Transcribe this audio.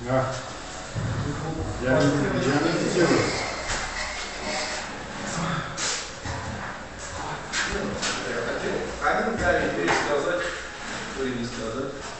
Да. Я не делаю. Я хотел камень пересказать, или не сказать.